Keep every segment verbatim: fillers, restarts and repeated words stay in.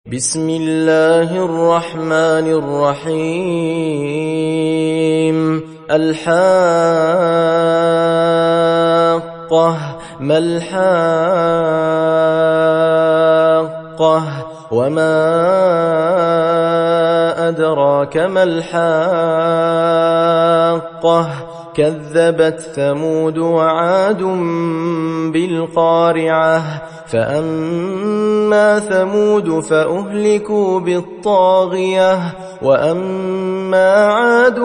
بسم الله الرحمن الرحيم الحاقة ما الحاقة وما أدراك ما الحاقة كذبت ثمود وعاد بالقارعة فأما ثمود فأهلكوا بالطاغية وأما عاد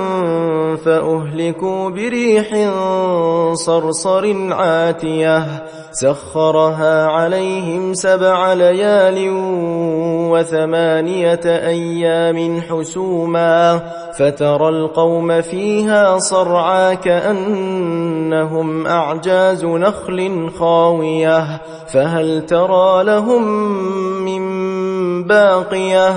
فأهلكوا بريح صرصر عاتية سخرها عليهم سبع ليال وثمانية أيام حسوما فترى القوم فيها صرعى كأنهم أعجاز نخل خاوية فهل ترى لهم من باقية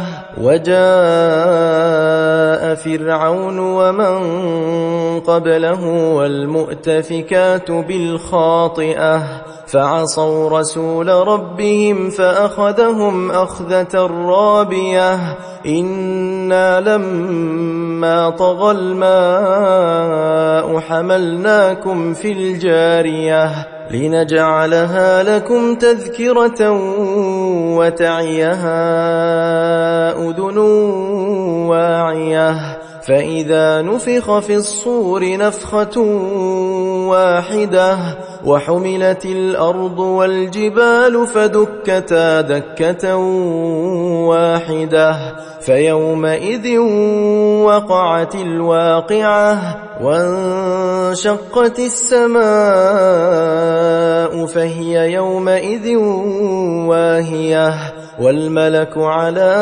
وجاء فرعون ومن قبله والمؤتفكات بالخاطئة فعصوا رسول ربهم فأخذهم أخذة رابية إنا لما طغى الماء حملناكم في الجارية لنجعلها لكم تذكرة وتعيها أذن واعية فإذا نفخ في الصور نفخة واحدة وحملت الأرض والجبال فدكتا دكة واحدة فيومئذ وقعت الواقعة وانشقت السماء فهي يومئذ واهية والملك على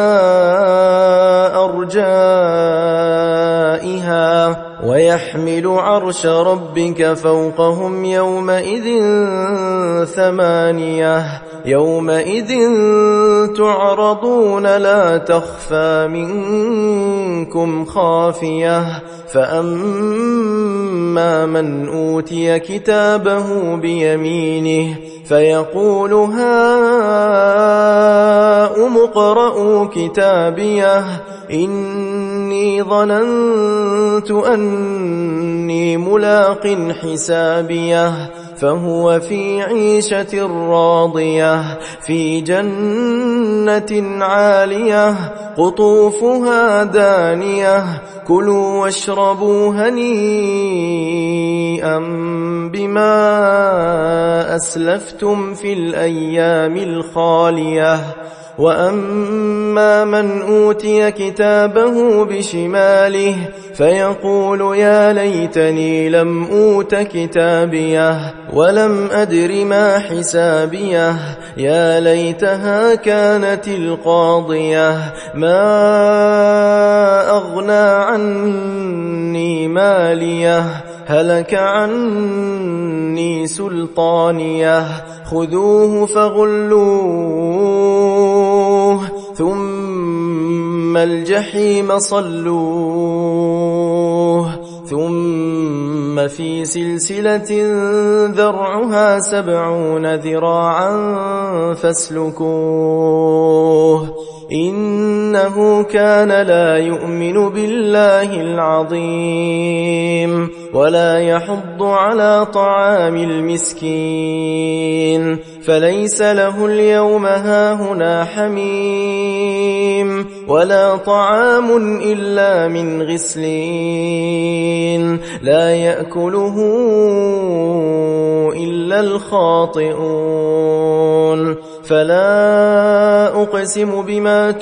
أرجائها ويحمل عرش ربك فوقهم يومئذ ثمانية يومئذ تعرضون لا تخفى منكم خافية فأما من أوتي كتابه بيمينه فيقول هاؤم اقرءوا كتابيه إني ظننت أني ملاق حسابيه فهو في عيشة راضية في جنة عالية قطوفها دانية كلوا واشربوا هنيئا بما أسلفتم في الأيام الخالية وأما من أوتي كتابه بشماله فيقول يا ليتني لم أوت كتابيه ولم أدر ما حسابيه يا ليتها كانت القاضية ما أغنى عني ماليه هلك عني سلطانيه خذوه فغلوه ثم الجحيم صلوه ثم في سلسلة ذرعها سبعون ذراعا فاسلكوه إنه كان لا يؤمن بالله العظيم ولا يحض على طعام المسكين فليس له اليوم هاهنا حميم ولا طعام إلا من غسلين لا يأكله إلا الخاطئون فلا أقسم بما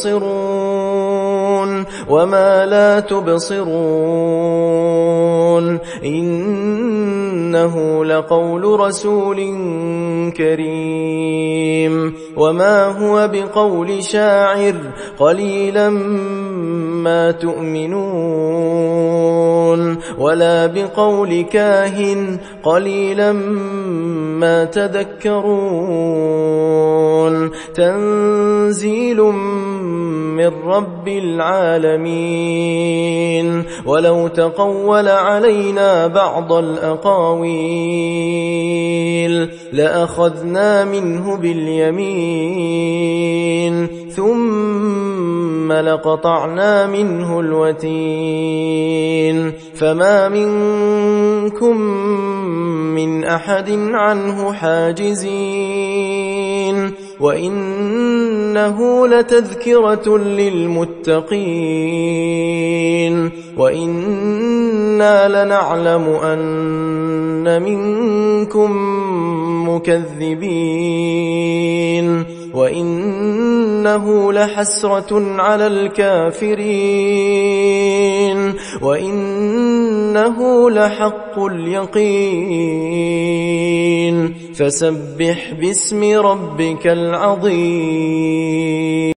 تبصرون وما لا تبصرون إنه لقول رسول كريم وما هو بقول شاعر قليلا ما تؤمنون ولا بقول كاهن قليلا ما تذكرون تنزيل من رب العالمين. ولو تقول علينا بعض الأقاويل لأخذنا منه باليمين ثم لقطعنا منه الوتين فما منكم من أحد عنه حاجزين. وإنه لتذكرة للمتقين وإنا لنعلم أن منكم مكذبين وإنه لحسرة على الكافرين وإنه لحق اليقين. فسبح باسم ربك العظيم.